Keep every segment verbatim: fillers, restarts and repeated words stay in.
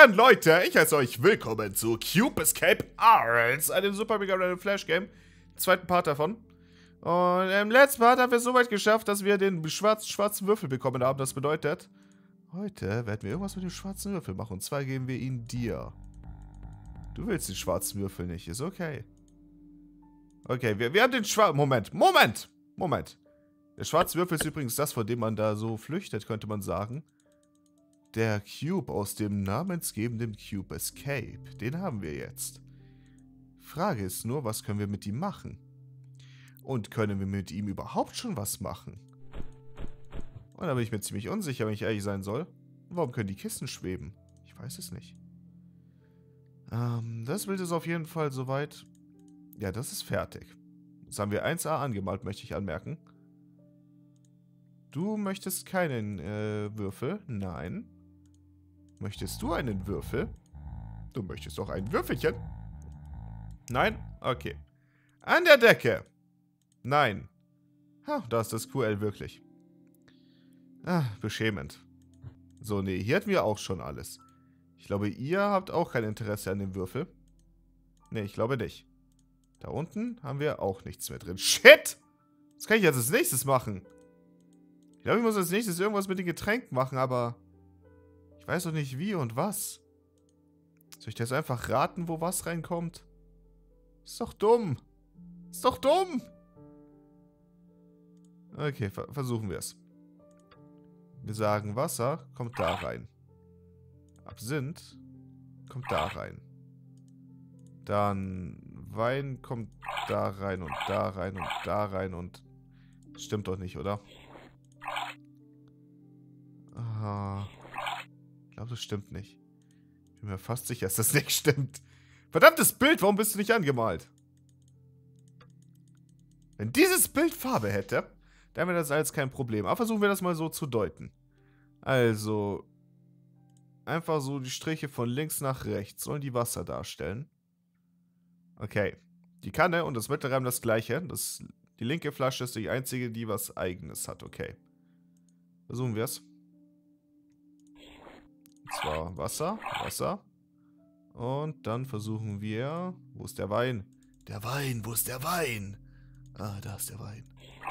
Herren, Leute, ich heiße euch willkommen zu Cube Escape Arls, einem Super Mega Random Flash Game, zweiten Part davon. Und im letzten Part haben wir es so weit geschafft, dass wir den schwarzen, schwarzen Würfel bekommen haben. Das bedeutet, heute werden wir irgendwas mit dem schwarzen Würfel machen. Und zwar geben wir ihn dir. Du willst den schwarzen Würfel nicht, ist okay. Okay, wir, wir haben den schwarzen... Moment, Moment, Moment. Der schwarze Würfel ist übrigens das, von dem man da so flüchtet, könnte man sagen. Der Cube aus dem namensgebenden Cube Escape. Den haben wir jetzt. Frage ist nur, was können wir mit ihm machen? Und können wir mit ihm überhaupt schon was machen? Und da bin ich mir ziemlich unsicher, wenn ich ehrlich sein soll. Warum können die Kisten schweben? Ich weiß es nicht. Ähm, das Bild ist auf jeden Fall soweit. Ja, das ist fertig. Das haben wir eins A angemalt, möchte ich anmerken. Du möchtest keinen äh, Würfel? Nein. Möchtest du einen Würfel? Du möchtest doch ein Würfelchen? Nein? Okay. An der Decke. Nein. Ha, da ist das Q L wirklich. Ah, beschämend. So, nee, hier hatten wir auch schon alles. Ich glaube, ihr habt auch kein Interesse an dem Würfel. Nee, ich glaube nicht. Da unten haben wir auch nichts mehr drin. Shit! Was kann ich jetzt als nächstes machen? Ich glaube, ich muss als nächstes irgendwas mit den Getränken machen, aber... Ich weiß doch nicht wie und was. Soll ich das einfach raten, wo was reinkommt? Ist doch dumm. Ist doch dumm. Okay, ver versuchen wir es. Wir sagen, Wasser kommt da rein. Absinth kommt da rein. Dann Wein kommt da rein und da rein und da rein und... Stimmt doch nicht, oder? Aha. Ich glaube, das stimmt nicht. Ich bin mir fast sicher, dass das nicht stimmt. Verdammtes Bild, warum bist du nicht angemalt? Wenn dieses Bild Farbe hätte, dann wäre das alles kein Problem. Aber versuchen wir das mal so zu deuten. Also, einfach so die Striche von links nach rechts sollen die Wasser darstellen. Okay. Die Kanne und das mittlere haben das gleiche. Das, die linke Flasche ist die einzige, die was Eigenes hat. Okay. Versuchen wir es. Und zwar Wasser, Wasser. Und dann versuchen wir... Wo ist der Wein? Der Wein, wo ist der Wein? Ah, da ist der Wein.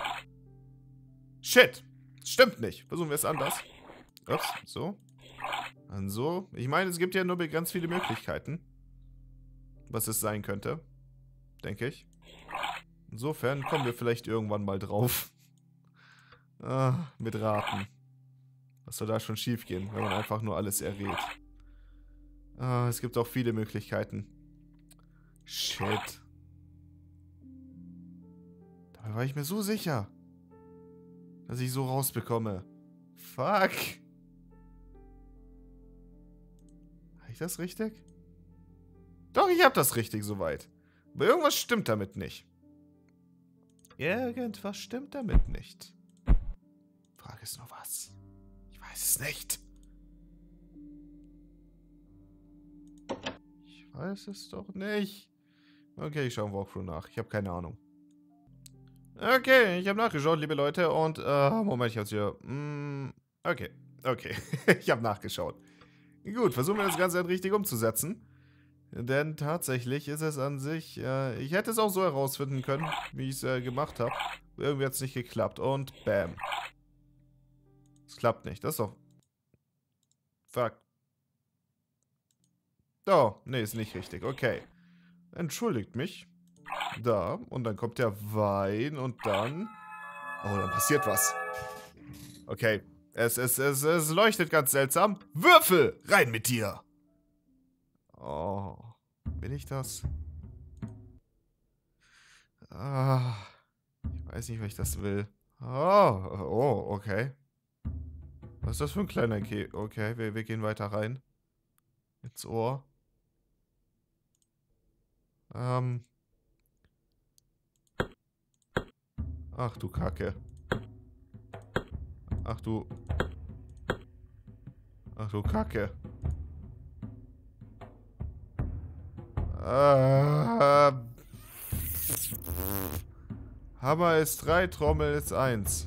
Shit! Stimmt nicht. Versuchen wir es anders. Ups, so. Dann so. Ich meine, es gibt ja nur ganz viele Möglichkeiten. Was es sein könnte. Denke ich. Insofern kommen wir vielleicht irgendwann mal drauf. Ah, mit Raten. Was soll da schon schief gehen, wenn man einfach nur alles errät? Ah, es gibt auch viele Möglichkeiten. Shit. Dabei war ich mir so sicher, dass ich so rausbekomme. Fuck. Habe ich das richtig? Doch, ich habe das richtig soweit. Aber irgendwas stimmt damit nicht. Irgendwas stimmt damit nicht. Frage ist nur was. Ich weiß es nicht. Ich weiß es doch nicht. Okay, ich schaue im Walkthrough nach. Ich habe keine Ahnung. Okay, ich habe nachgeschaut, liebe Leute. Und, äh, Moment, ich hab's hier. Mm, okay, okay. Ich habe nachgeschaut. Gut, versuchen wir das Ganze dann richtig umzusetzen. Denn tatsächlich ist es an sich, äh, ich hätte es auch so herausfinden können, wie ich es äh, gemacht habe. Irgendwie hat es nicht geklappt. Und bam. Es klappt nicht. Das ist doch... Fuck. Oh, nee, ist nicht richtig. Okay. Entschuldigt mich. Da. Und dann kommt der Wein und dann... Oh, dann passiert was. Okay. Es, es, es, es leuchtet ganz seltsam. Würfel! Rein mit dir! Oh. Will ich das? Ah. Ich weiß nicht, ob ich das will. Oh. Oh, okay. Was ist das für ein kleiner Ke... Okay, wir, wir gehen weiter rein. Ins Ohr. Ähm. Ach du Kacke. Ach du... Ach du Kacke. Äh, Hammer ist drei, Trommel ist eins.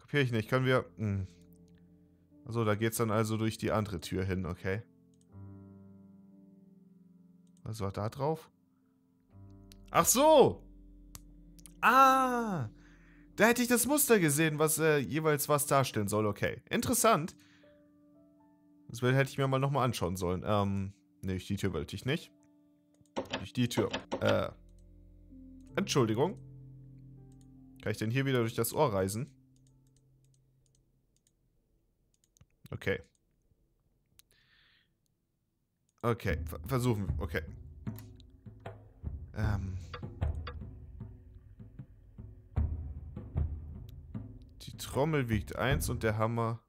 Kapiere ich nicht. Können wir... Hm. Achso, da geht's dann also durch die andere Tür hin, okay. Was war da drauf? Ach so! Ah! Da hätte ich das Muster gesehen, was äh, jeweils was darstellen soll, okay. Interessant. Das hätte ich mir mal nochmal anschauen sollen. Ähm, ne, durch die Tür wollte ich nicht. Durch die Tür. Äh. Entschuldigung. Kann ich denn hier wieder durch das Ohr reisen? Okay. Okay, versuchen wir. Okay. Ähm. Die Trommel wiegt eins und der Hammer...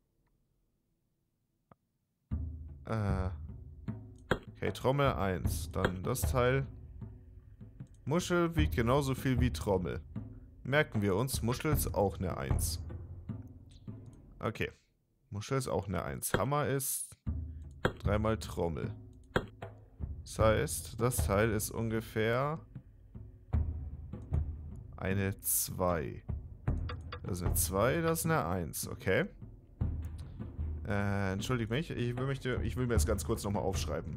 Äh. Okay, Trommel eins. Dann das Teil. Muschel wiegt genauso viel wie Trommel. Merken wir uns, Muschel ist auch eine eins. Okay. Muschel ist auch eine eins. Hammer ist dreimal Trommel. Das heißt, das Teil ist ungefähr eine zwei. Das ist eine zwei, das ist eine eins. Okay. Äh, entschuldigt mich. Ich will, möchte, ich will mir das ganz kurz nochmal aufschreiben.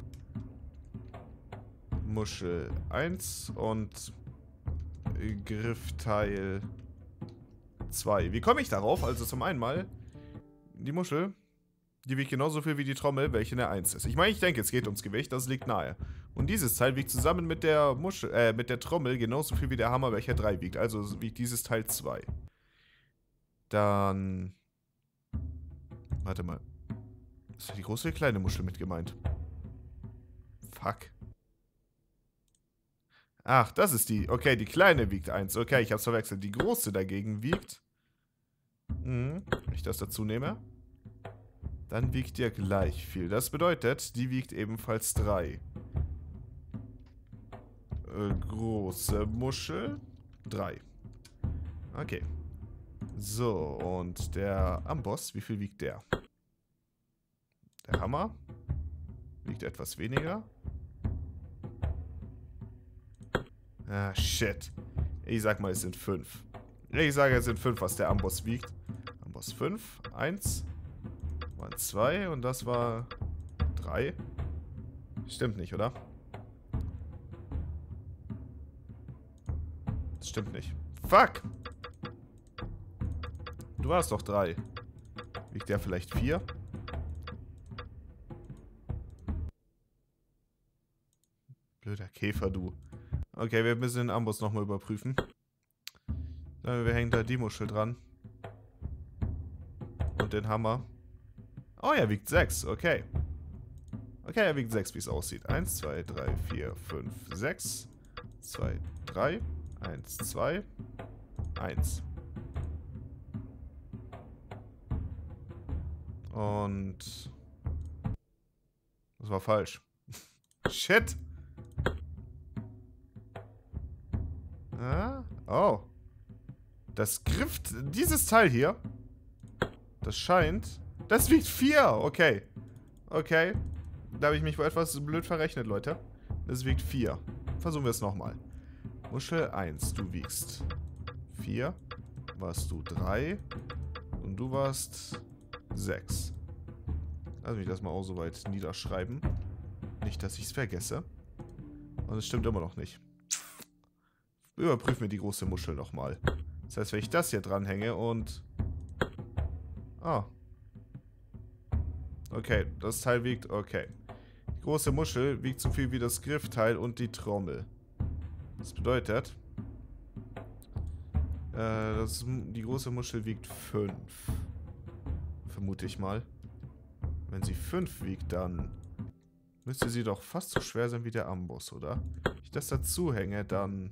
Muschel eins und Griffteil zwei. Wie komme ich darauf? Also zum einen mal, die Muschel, die wiegt genauso viel wie die Trommel, welche eine eins ist. Ich meine, ich denke, es geht ums Gewicht, das liegt nahe. Und dieses Teil wiegt zusammen mit der Muschel, äh, mit der Trommel genauso viel wie der Hammer, welcher drei wiegt. Also wiegt dieses Teil zwei. Dann... Warte mal. Ist da die große oder die kleine Muschel mit gemeint? Fuck. Ach, das ist die. Okay, die kleine wiegt eins. Okay, ich hab's verwechselt. Die große dagegen wiegt... Hm, wenn ich das dazu nehme. Dann wiegt ja gleich viel. Das bedeutet, die wiegt ebenfalls drei. Äh, große Muschel. drei. Okay. So, und der Amboss, wie viel wiegt der? Der Hammer wiegt etwas weniger. Ah, shit. Ich sag mal, es sind fünf. Ich sage, es sind fünf, was der Amboss wiegt. Amboss fünf. eins. Waren zwei und das war drei. Stimmt nicht, oder? Das stimmt nicht. Fuck! Du warst doch drei. Wiegt der vielleicht vier? Blöder Käfer, du. Okay, wir müssen den Amboss nochmal überprüfen. Wir hängen da die Muschel dran. Und den Hammer. Oh, er wiegt sechs. Okay. Okay, er wiegt sechs, wie es aussieht. eins, zwei, drei, vier, fünf, sechs. zwei, drei. eins, zwei. eins. Und... Das war falsch. Shit! Ah, oh. Das Griff... Dieses Teil hier... Das scheint... Das wiegt vier! Okay. Okay. Da habe ich mich wohl etwas blöd verrechnet, Leute. Das wiegt vier. Versuchen wir es nochmal. Muschel eins. Du wiegst vier. Warst du drei. Und du warst... sechs. Lass mich das mal auch so weit niederschreiben. Nicht, dass ich es vergesse. Und es stimmt immer noch nicht. Überprüfen wir die große Muschel nochmal. Das heißt, wenn ich das hier dranhänge und... Ah. Okay, das Teil wiegt... Okay. Die große Muschel wiegt so viel wie das Griffteil und die Trommel. Das bedeutet... Äh, das, die große Muschel wiegt fünf. Vermute ich mal. Wenn sie fünf wiegt, dann müsste sie doch fast so schwer sein wie der Amboss, oder? Wenn ich das dazu hänge, dann...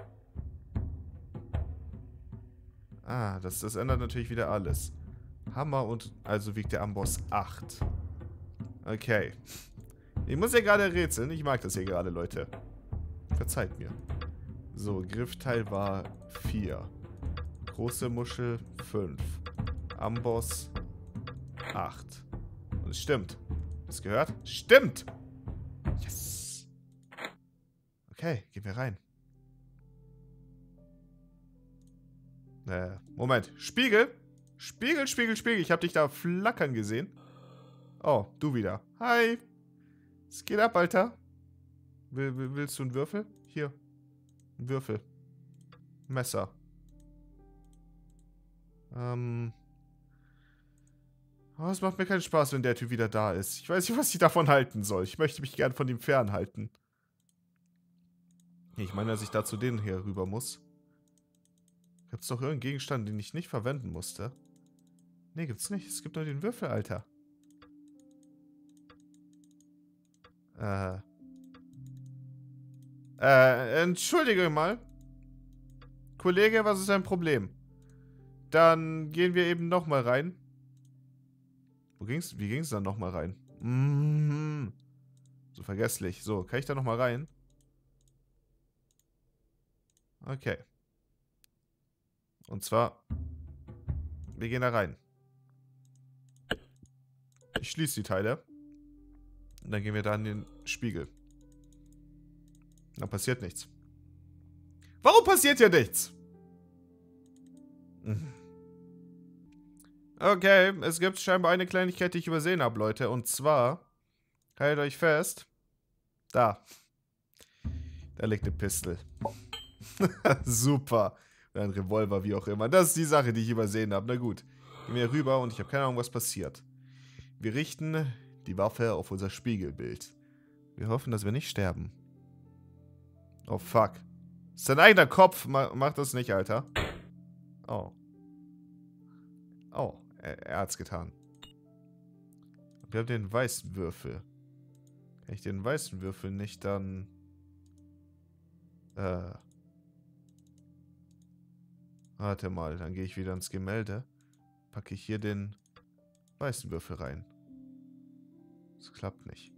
Ah, das, das ändert natürlich wieder alles. Hammer und... Also wiegt der Amboss acht. Okay. Ich muss ja gerade rätseln. Ich mag das hier gerade, Leute. Verzeiht mir. So, Griffteil war vier. Große Muschel fünf. Amboss acht. Und es stimmt. Hast du gehört? Stimmt! Yes! Okay, gehen wir rein. Äh, Moment. Spiegel? Spiegel, Spiegel, Spiegel. Ich habe dich da flackern gesehen. Oh, du wieder. Hi. Es geht ab, Alter. Will, will, willst du einen Würfel? Hier. Ein Würfel. Messer. Ähm. Oh, es macht mir keinen Spaß, wenn der Typ wieder da ist. Ich weiß nicht, was ich davon halten soll. Ich möchte mich gern von ihm fernhalten. Ich meine, dass ich da zu denen hier rüber muss. Gibt's doch irgendeinen Gegenstand, den ich nicht verwenden musste? Nee, gibt's nicht. Es gibt nur den Würfel, Alter. Äh. Äh, entschuldige mal. Kollege, was ist dein Problem? Dann gehen wir eben nochmal rein. Wo ging's? Wie ging's dann nochmal rein? Mm-hmm. So vergesslich. So, kann ich da nochmal rein? Okay. Und zwar, wir gehen da rein. Ich schließe die Teile. Und dann gehen wir da in den Spiegel. Dann passiert nichts. Warum passiert hier nichts? Okay, es gibt scheinbar eine Kleinigkeit, die ich übersehen habe, Leute. Und zwar, haltet euch fest. Da. Da liegt eine Pistole. Super. Oder ein Revolver, wie auch immer. Das ist die Sache, die ich übersehen habe. Na gut. Gehen wir rüber und ich habe keine Ahnung, was passiert. Wir richten die Waffe auf unser Spiegelbild. Wir hoffen, dass wir nicht sterben. Oh, fuck. Das ist dein eigener Kopf. Mach, mach das nicht, Alter. Oh. Oh, er, er hat's getan. Wir haben den weißen Würfel. Kann ich den weißen Würfel nicht dann... Äh... Warte mal, dann gehe ich wieder ins Gemälde. Packe ich hier den weißen Würfel rein. Das klappt nicht.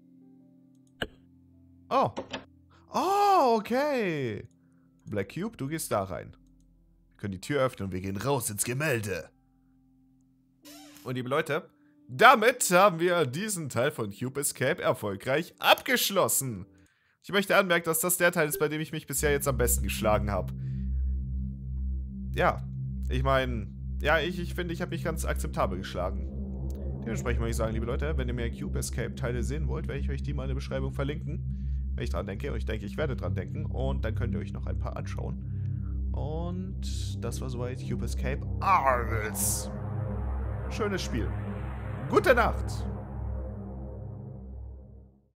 Oh. Oh, okay. Black Cube, du gehst da rein. Wir können die Tür öffnen und wir gehen raus ins Gemälde. Und liebe Leute, damit haben wir diesen Teil von Cube Escape erfolgreich abgeschlossen. Ich möchte anmerken, dass das der Teil ist, bei dem ich mich bisher jetzt am besten geschlagen habe. Ja, ich meine, ja, ich, ich finde, ich habe mich ganz akzeptabel geschlagen. Dementsprechend würde ich sagen, liebe Leute, wenn ihr mehr Cube Escape Teile sehen wollt, werde ich euch die mal in der Beschreibung verlinken. Wenn ich dran denke, und ich denke, ich werde dran denken. Und dann könnt ihr euch noch ein paar anschauen. Und das war soweit Cube Escape Arls. Schönes Spiel. Gute Nacht.